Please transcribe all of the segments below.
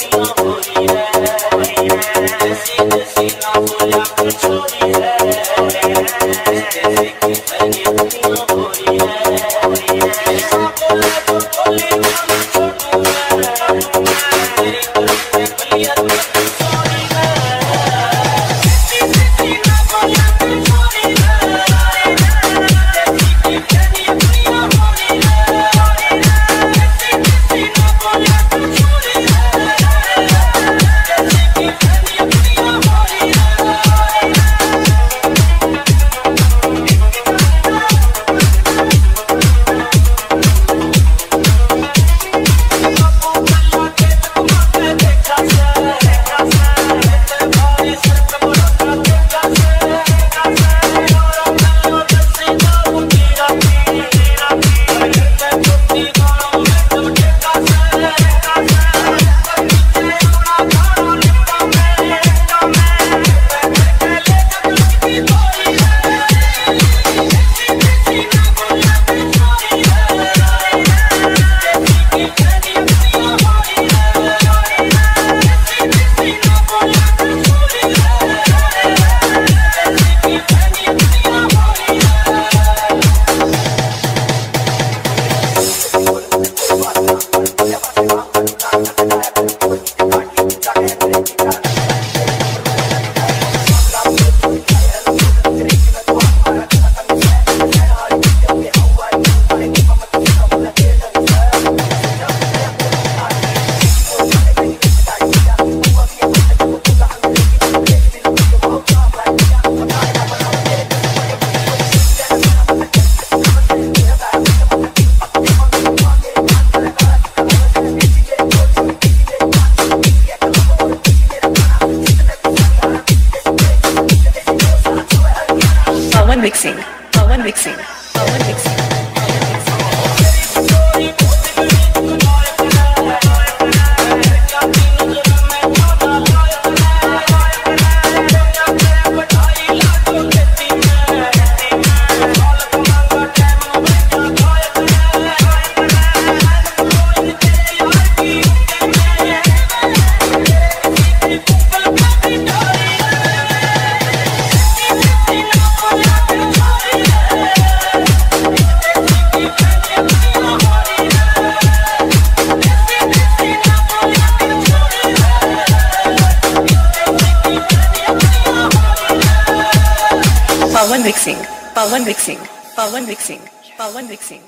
Pawan mixing.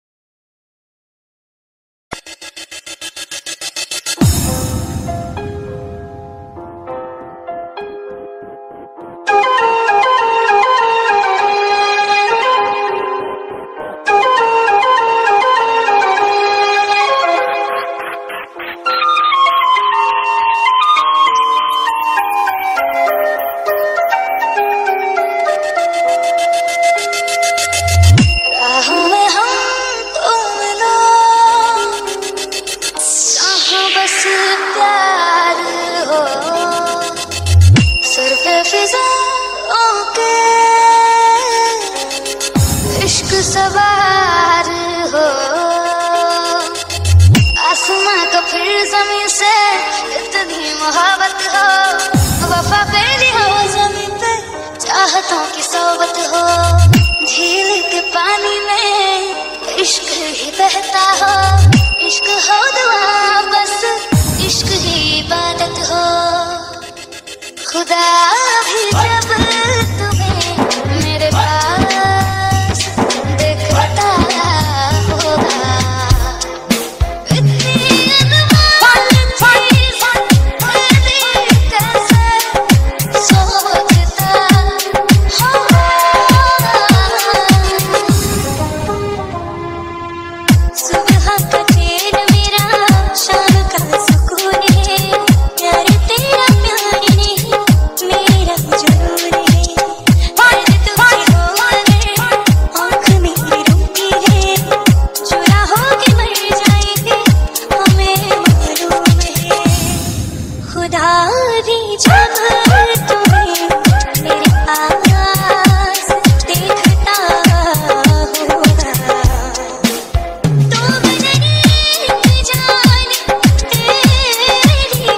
सवार हो आसमां का फिर जमीन से इतनी मोहब्बत हो वफा पेरी हो जमीन पे चाहतों की सोबत हो झील के पानी में इश्क ही बहता हो इश्क हो दुआ बस इश्क ही इबादत हो खुदा भी जब तुम्हें मेरे पास देखता होगा इतनी अनमोल चीज़ मेरी कैसे सोचता होगा सुबह का चैन मेरा शाम का सुकून है प्यार तेरा प्यार नहीं मेरा जुनून है दर्द तुझे हो अगर आँख मेरी रोती है चुरा होके मर जाएंगे हमें मालूम है खुदा भी जब तुम्हें मेरे पास देखता होगा तो बजनी जान तेरी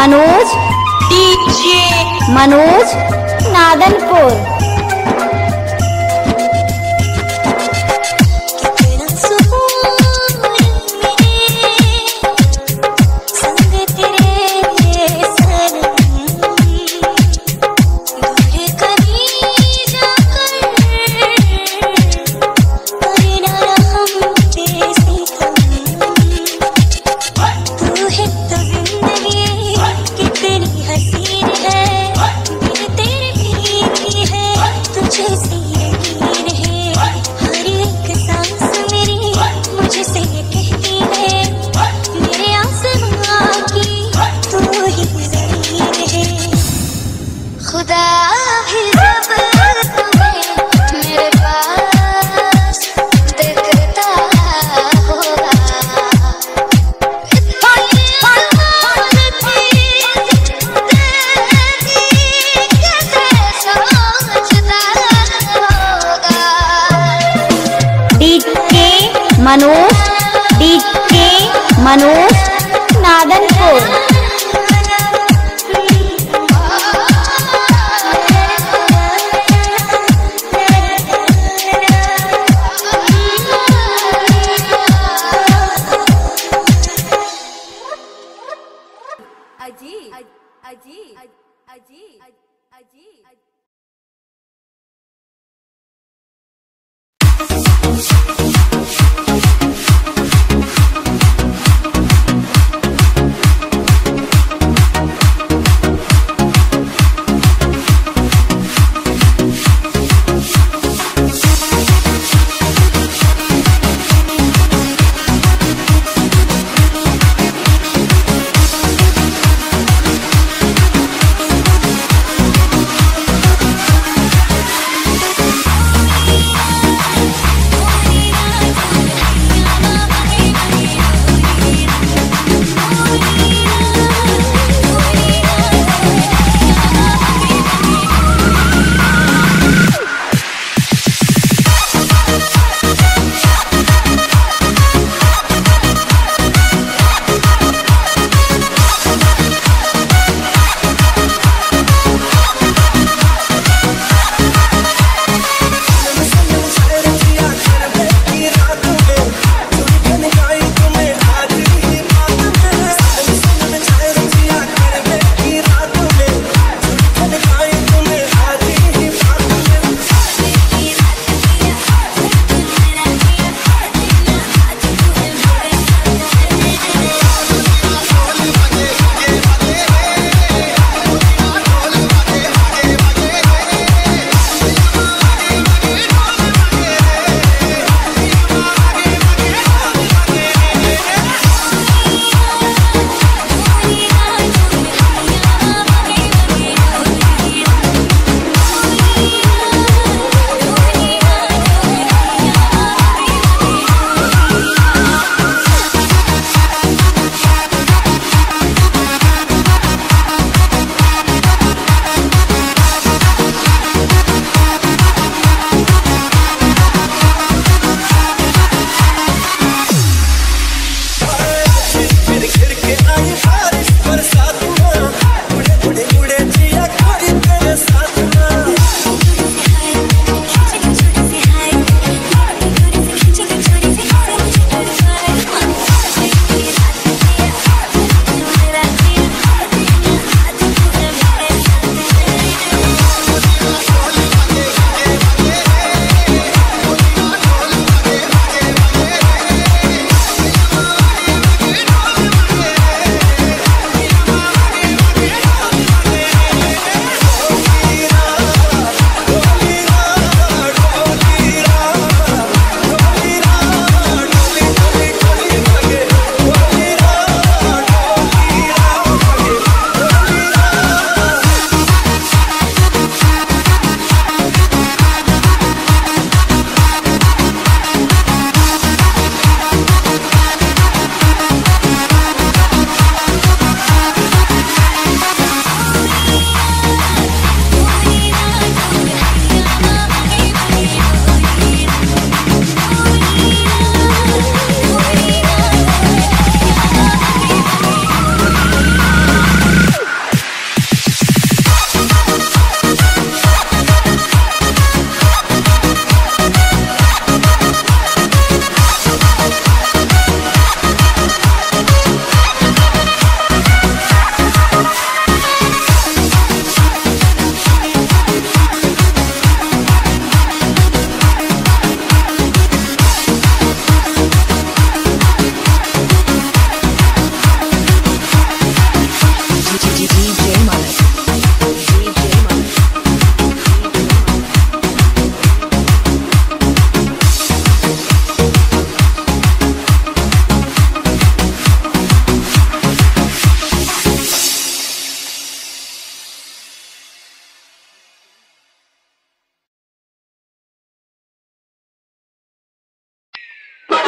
मनोज डीजे मनोज नादनपुर। कितना सुकून मिले संग तेरे सनम, दूर कहीं जाकर करना हम पे सितम। तू है तो जिंदगी कितनी हसीन है, दिल तेरे भीगी है, तुझे से यकीन है। हर एक सांस मेरी मुझसे कहती है, मेरे आसमां की तू ही ज़मीन है। खुदा भी जब तुम्हें मेरे पास देखता होगा, डीजे मनोज डीजे मनोज नादनपुर। अजी अजी अजी अजी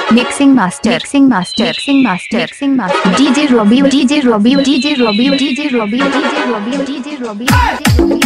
Mixing master, mixing master, mixing master, mixing master. DJ Robbie, DJ Robbie, DJ Robbie, DJ Robbie, DJ Robbie, DJ Robbie, DJ Robbie,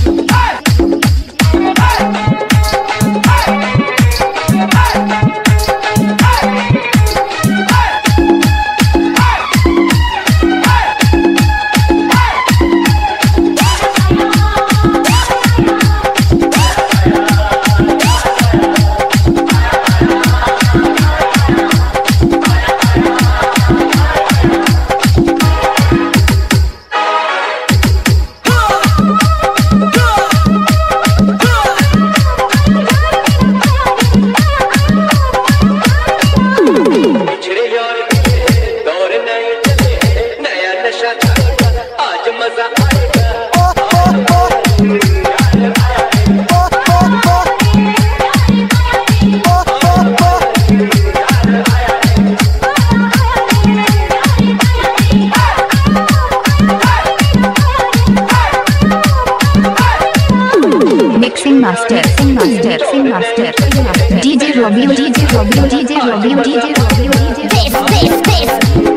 Mixing master, sing master, sing master, sing master. DJ Robbie, DJ Robbie, DJ Robbie, DJ Robbie, DJ Robbie.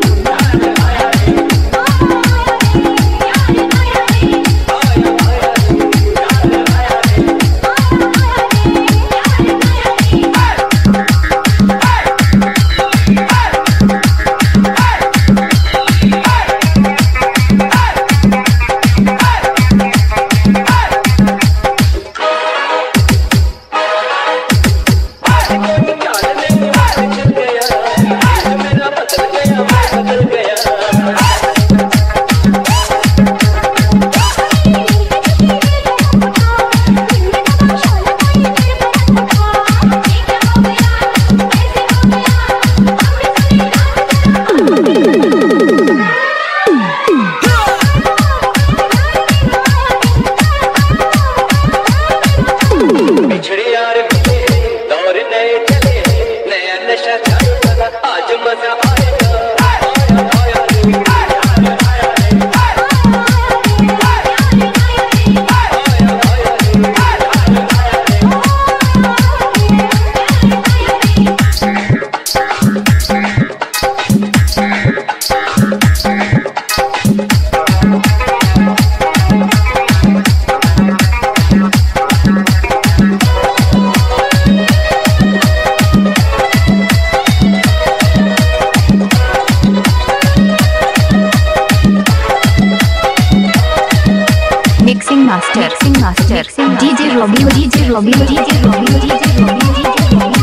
Mixing master, sing master, sing DJ Robbie, DJ Robbie, DJ Robbie, DJ Robbie, DJ Robbie.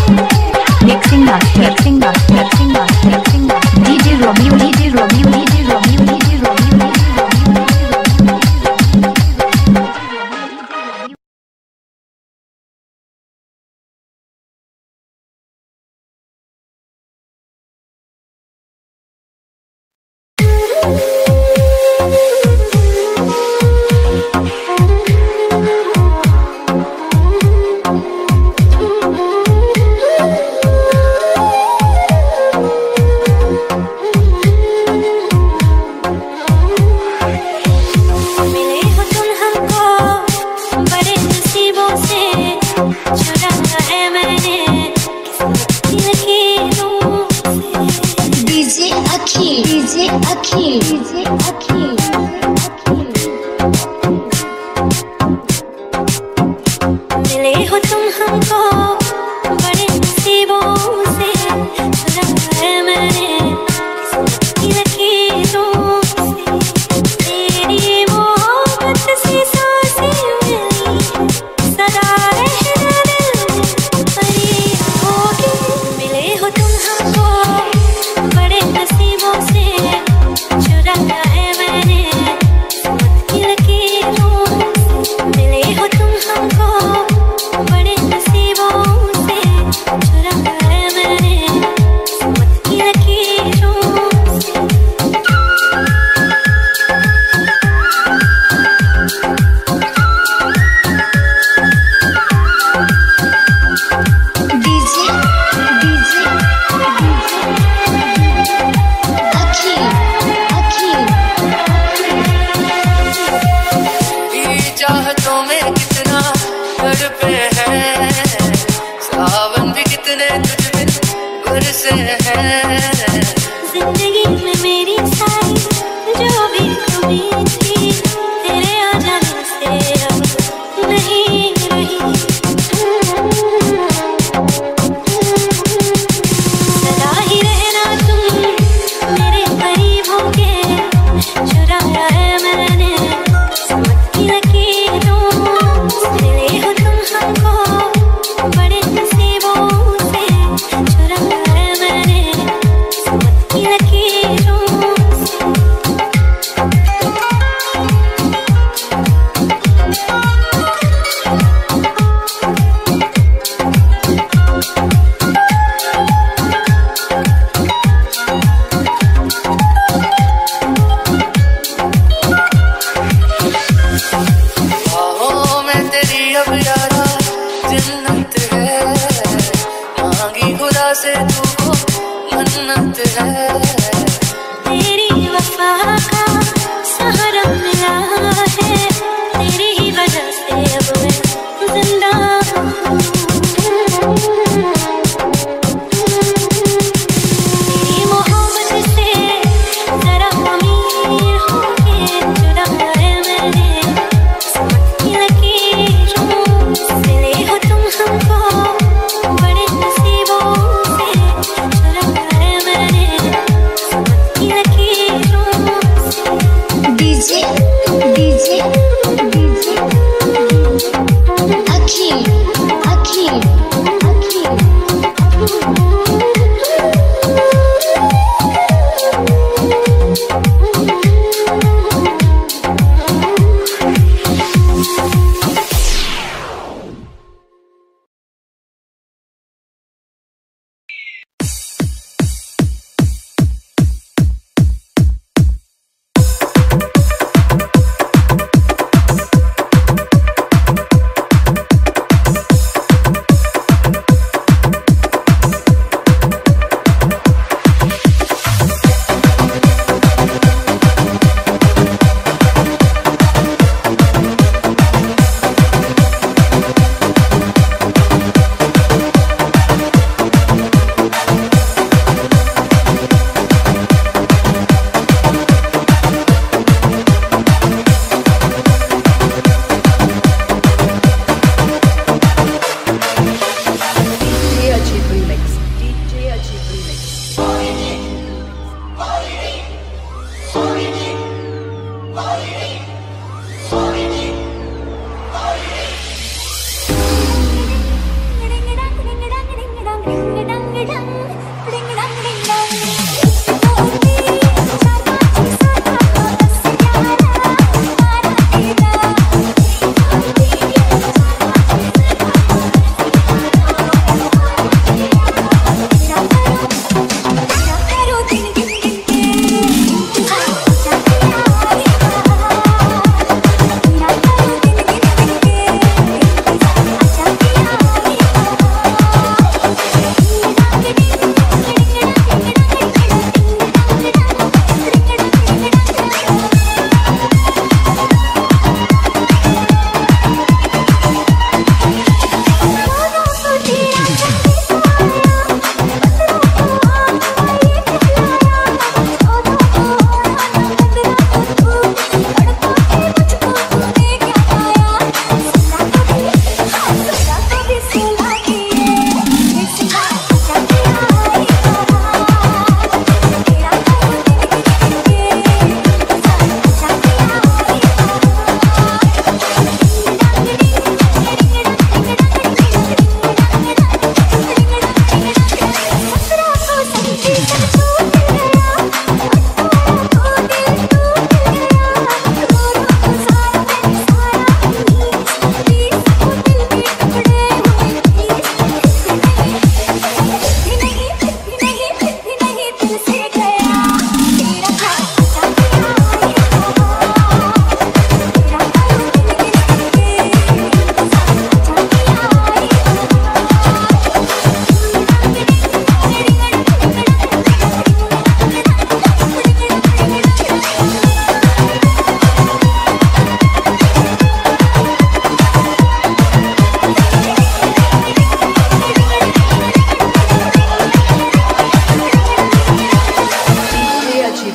DJ Robbie, DJ Robbie, DJ Robbie. Akhil DJ Akhil मिले हो तुम हमको बड़े नसीबों से, चुरा है मैंने किस्मत की लकीरों से। तेरी मोहब्बत सी सांसें मिली, सदा रहना दिल में परी होगी। मिले हो तुम हमको बड़े नसीबों से, चुरा है मैंने किस्मत की लकीरों से। मिले हो तुम हमको बड़े नसीबों से, चुरा है मैंने किस्मत की लकीरों से। डीजे डीजे अखिल अखिल चाहतों में कितना तड़पे हैं, सावन भी कितने तुझ बिन बरसे हैं। जिंदगी में मेरी सारी जो भी उम्मीद थी, तेरे आ जाने से अब नहीं रही। सदा ही रहना तुम मेरे करीब होके, चुराया है मैंने किस्मत की लकीरों से। मिले हो तुम हमको बड़े नसीबों से, चुराया है मैंने किस्मत की लकीरों से। बाहों में तेरी अब यारा जन्नत है, मांगी खुदा से तू मन्नत है। तेरी वफा का सहारा मिला है, तेरी ही वजह से अब मैं जिंदा हूँ। तेरी मोहब्बत से जरा अमीर होके, चुरा है मैंने किस्मत की लकीरों से। मिले हो तुम हमको बड़े नसीबों से, चुरा है मैंने किस्मत की लकीरों से। DJ DJ DJ Akhil Akhil Akhil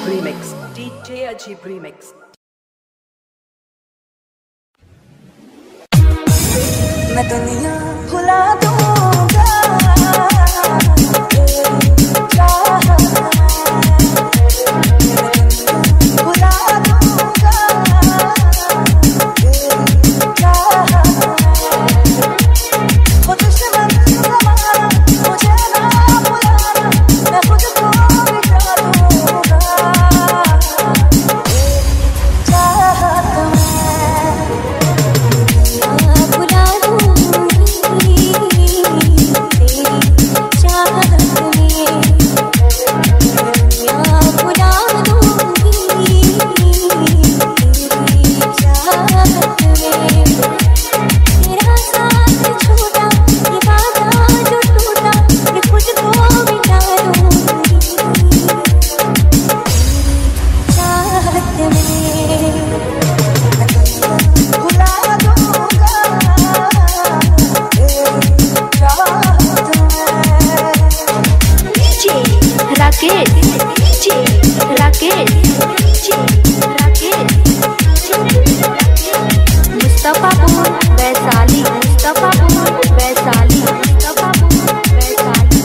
remix. DJ Ajib remix. मैं दुनिया भुला दूंगा भुला दूंगा वो दुश्मन ज़माना मुझे ना बुलाना मैं खुद को मिटा दूंगा चाहत मैं भुला दूंगी तेरी चाहत में भुला दूंगी तेरी चाहत में तेरा साथ छूटा ये वादा जो टूटा मैं खुद को मिटा दूंगी चाहत में भुला दूंगा DJ Rakesh DJ Rakesh DJ Rakesh Mustafapur Vaishali Mustafapur Vaishali Mustafapur Vaishali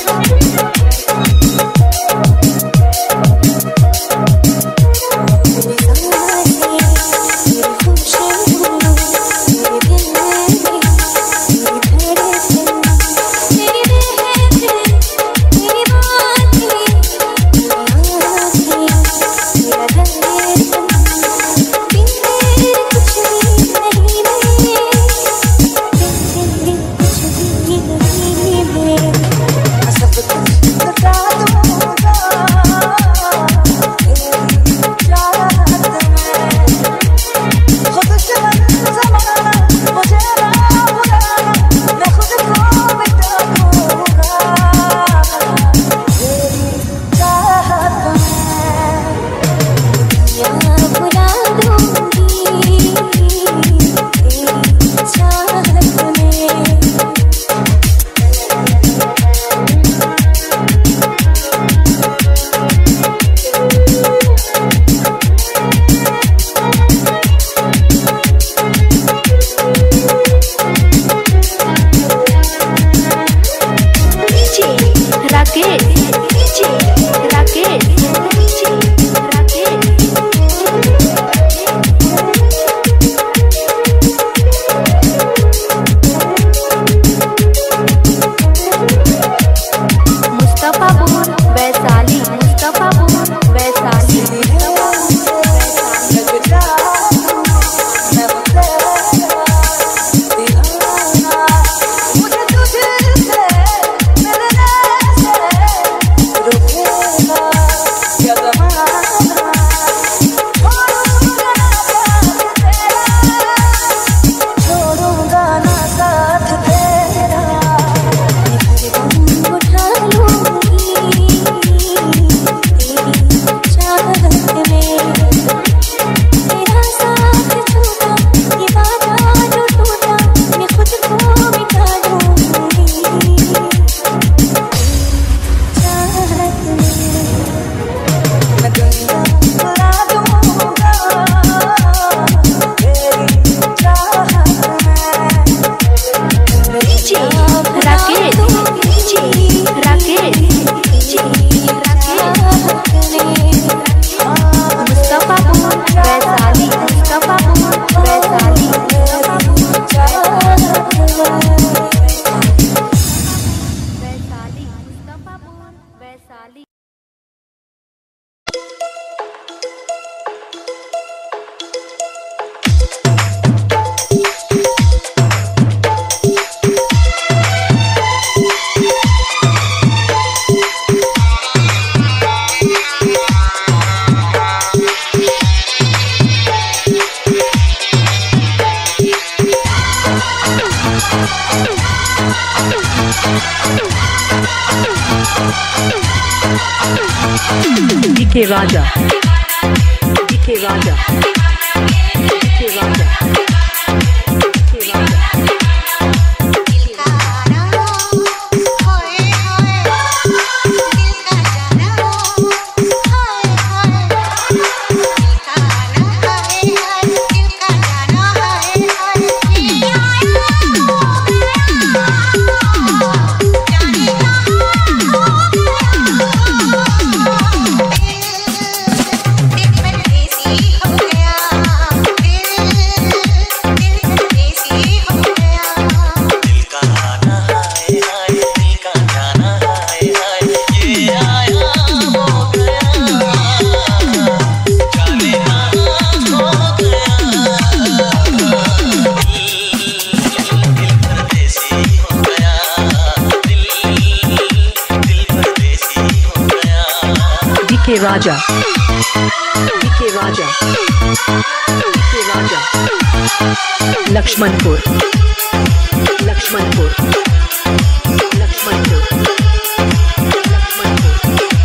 DK Raja, DK Raja, DK Raja, DK Raja. हाय हाय दिल का जाना हाय हाय Raja, DK Raja, DK Raja, Lakshmanpur, Lakshmanpur, Lakshmanpur, Lakshmanpur.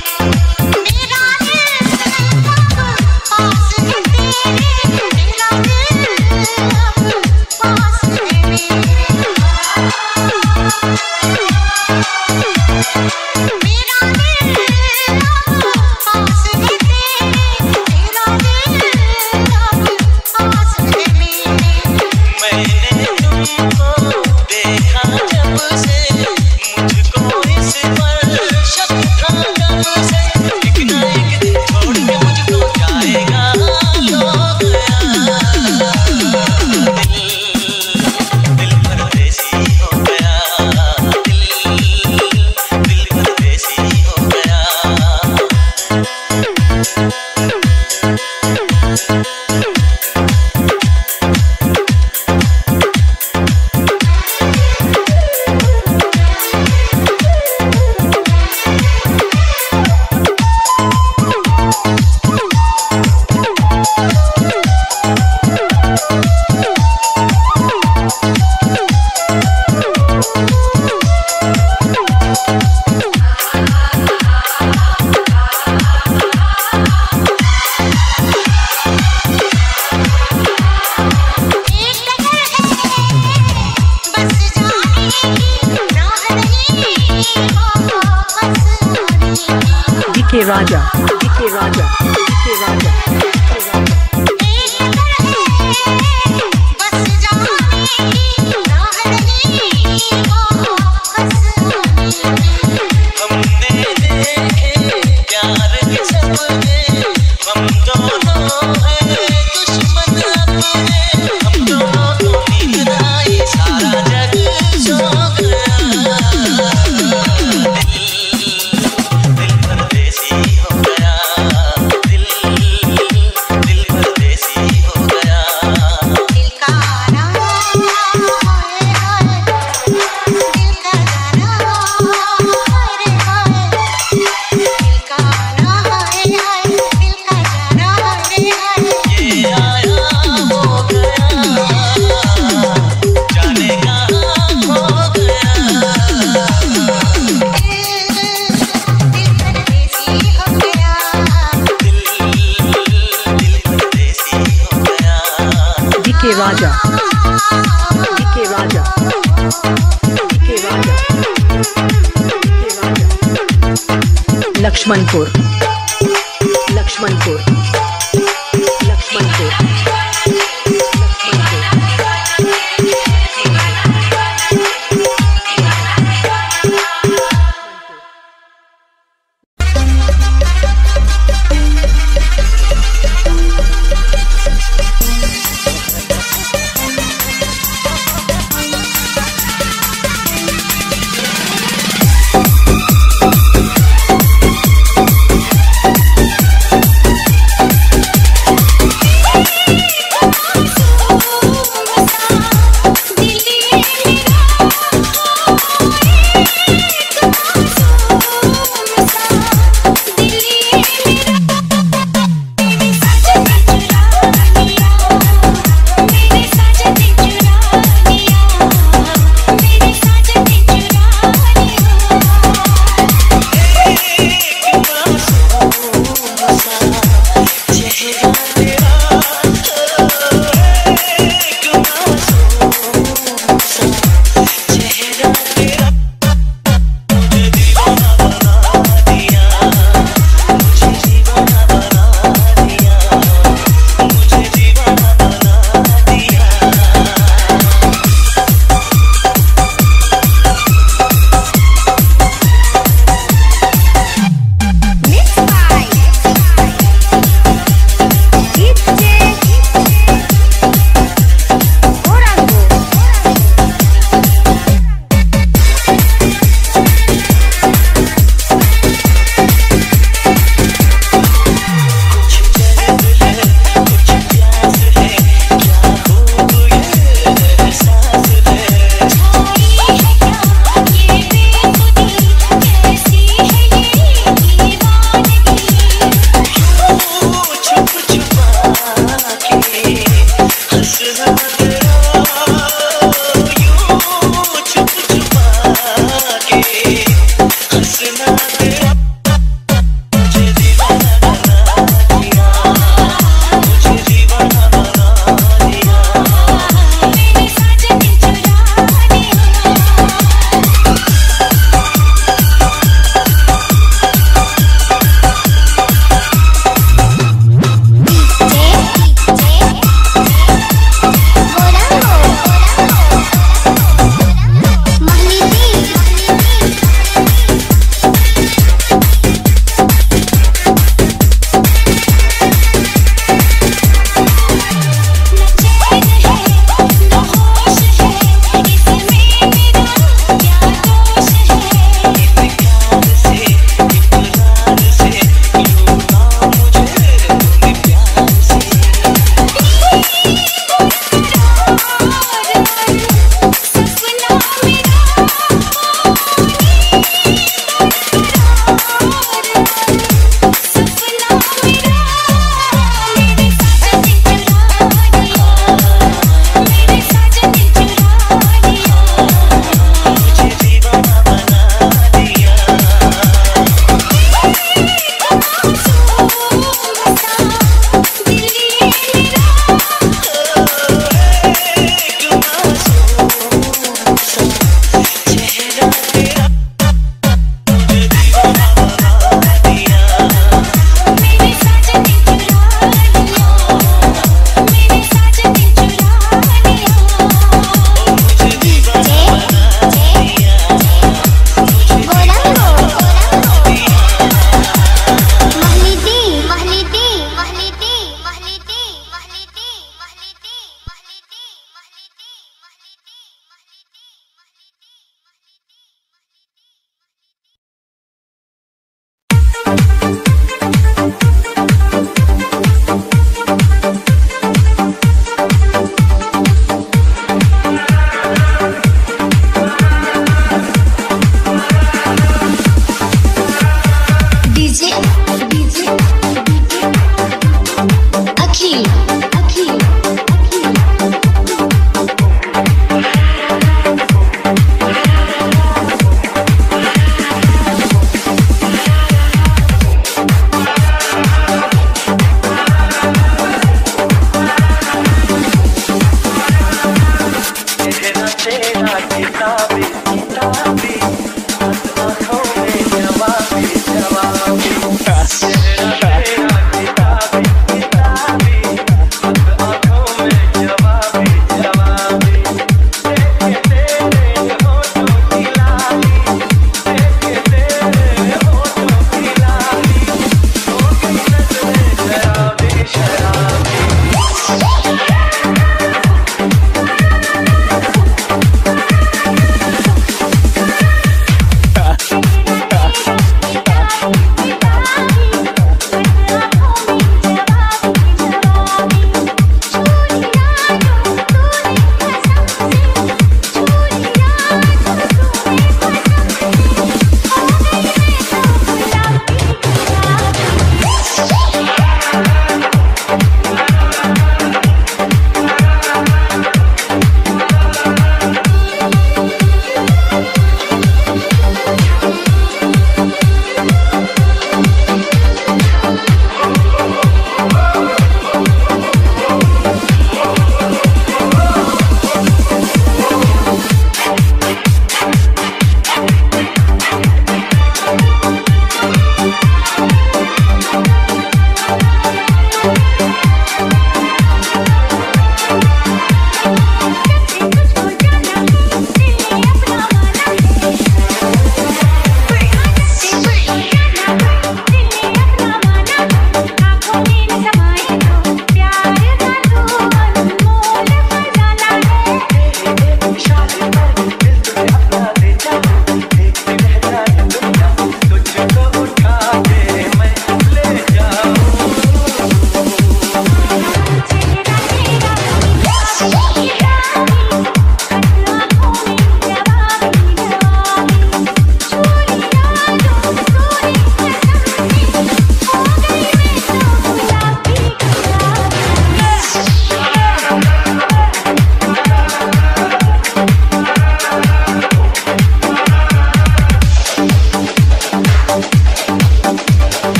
DK Raja, DK Raja, DK Raja, DK Raja, DK Raja, DK Raja, DK Raja, Lakshmanpur, Lakshmanpur, Lakshmanpur, Lakshmanpur.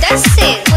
Exclusive.